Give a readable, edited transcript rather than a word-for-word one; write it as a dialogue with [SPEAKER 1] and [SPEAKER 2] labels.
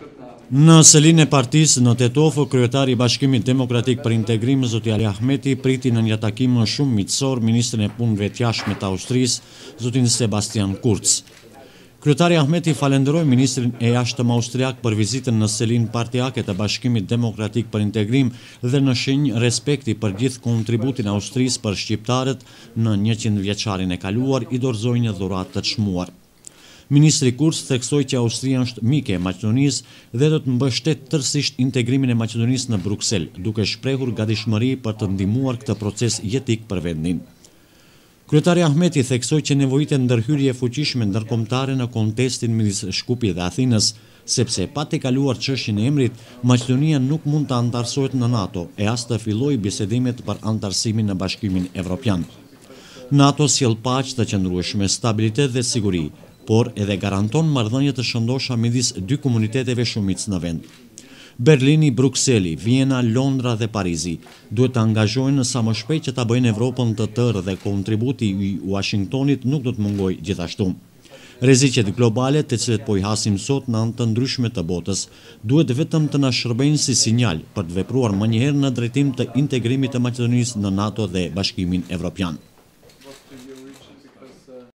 [SPEAKER 1] Në selinë e partisë në Tetofë, kryetari i Bashkimit Demokratik për Integrim zoti Ali Ahmeti priti në një takim shumë miqësor ministrin e punëve të jashtme të Austrisë, zotin Sebastian Kurz. Kryetari Ahmeti falenderoi ministrin e jashtëm austriak për vizitën në selinë partijake të Bashkimit Demokratik për Integrim dhe në shenjë respekti për gjithë kontributin e Austrisë për shqiptarët në 100 vjeçarin e kaluar, i dorëzoi një dhuratë të çmuar. Ministri Kurz theksoi që Austria është mike e Maqedonisë dhe do të mbështet tërësisht integrimin e Maqedonisë në Bruksel, duke shprehur gatishmëri për të ndihmuar këtë proces jetik për vendin. Kryetari Ahmeti theksoi që nevojitet ndërhyrje fuqishme ndërkombëtare në kontestin midis Shkupit dhe Athinës, sepse pa të kaluar çështjen e emrit, Maqedonia nuk mund të antarësohet në NATO e as të fillojë bisedimet për antarësimin në Bashkimin Evropian. NATO sjell paqë të qëndrueshme, stabilitet dhe siguri, por edhe garanton marrëdhënie të shëndosha midis dy komuniteteve shumicë në vend. Berlini, Brukseli, Viena, Londra dhe Parizi duhet të angazhohen sa më shpejt që ta bëjnë Evropën të tërë dhe kontributi i Washingtonit nuk do të mungojë gjithashtu. Rreziqet globale, të cilët po i hasim sot në anë të ndryshme të botës, duhet vetëm të na shërbejnë si sinjal për të vepruar më njëherë në drejtim të integrimit të Maqedonisë në NATO dhe Bashkimin Evropian.